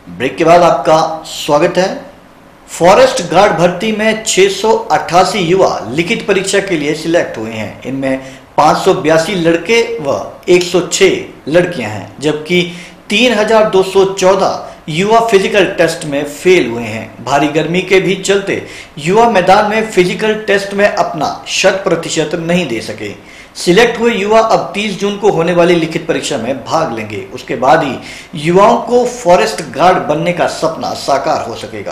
Break के बाद आपका स्वागत है। फॉरेस्ट गार्ड भर्ती में 688 युवा लिखित परीक्षा के लिए सिलेक्ट हुए हैं। इनमें 582 लड़के व 106 लड़कियां हैं, जबकि 3214 युवा फिजिकल टेस्ट में फेल हुए हैं। भारी गर्मी के भी चलते युवा मैदान में फिजिकल टेस्ट में अपना 100% नहीं दे सके। सिलेक्ट हुए युवा अब 30 जून को होने वाली लिखित परीक्षा में भाग लेंगे। उसके बाद ही युवाओं को फॉरेस्ट गार्ड बनने का सपना साकार हो सकेगा।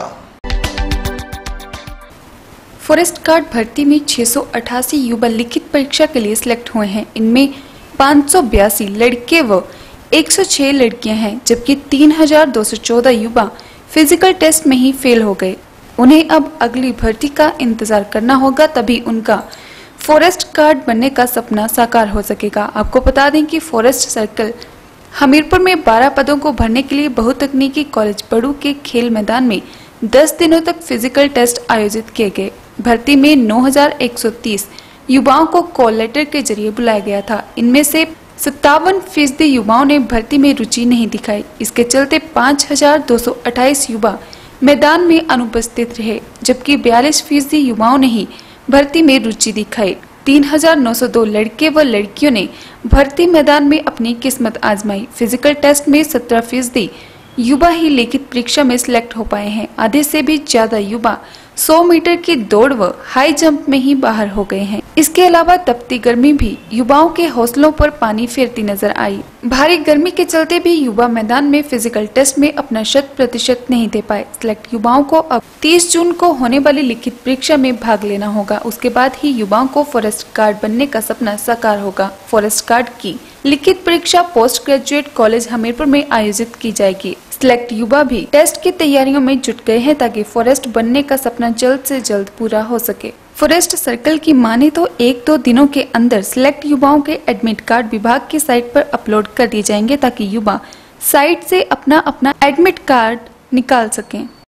फॉरेस्ट गार्ड भर्ती में 688 युवा लिखित परीक्षा के लिए सिलेक्ट हुए हैं। इनमें 582 लड़के व 106 लड़कियां हैं, जबकि 3214 युवा फिजिकल टेस्ट में ही फेल हो गए। उन्हें अब अगली भर्ती का इंतजार करना होगा, तभी उनका फॉरेस्ट गार्ड बनने का सपना साकार हो सकेगा। आपको बता दें कि फॉरेस्ट सर्कल हमीरपुर में 12 पदों को भरने के लिए बहुतकनीकी कॉलेज बड़ू के खेल मैदान में 10 दिनों तक फिजिकल टेस्ट आयोजित किए गए। भर्ती में 9130 युवाओं को कॉल लेटर के जरिए बुलाया गया था। इनमें से 57% युवाओं ने भर्ती में रुचि नहीं दिखाई। इसके चलते 5228 युवा मैदान में अनुपस्थित रहे, जबकि 42% युवाओं ने ही भर्ती में रुचि दिखाई। 3902 लड़के व लड़कियों ने भर्ती मैदान में अपनी किस्मत आजमाई। फिजिकल टेस्ट में 17% युवा ही लिखित परीक्षा में सिलेक्ट हो पाए हैं। आधे से भी ज्यादा युवा 100 मीटर की दौड़ व हाई जंप में ही बाहर हो गए हैं। इसके अलावा तपती गर्मी भी युवाओं के हौसलों पर पानी फेरती नजर आई। भारी गर्मी के चलते भी युवा मैदान में फिजिकल टेस्ट में अपना 100% नहीं दे पाए। सिलेक्ट युवाओं को अब 30 जून को होने वाली लिखित परीक्षा में भाग लेना होगा। उसके बाद ही युवाओं को फॉरेस्ट गार्ड बनने का सपना साकार होगा। फॉरेस्ट गार्ड की लिखित परीक्षा पोस्ट ग्रेजुएट कॉलेज हमीरपुर में आयोजित की जाएगी। सिलेक्ट युवा भी टेस्ट की तैयारियों में जुट गए हैं, ताकि फॉरेस्ट बनने का सपना जल्द से जल्द पूरा हो सके। फॉरेस्ट सर्कल की माने तो 1-2 दिनों के अंदर सिलेक्ट युवाओं के एडमिट कार्ड विभाग की साइट पर अपलोड कर दिए जाएंगे, ताकि युवा साइट से अपना एडमिट कार्ड निकाल सकें।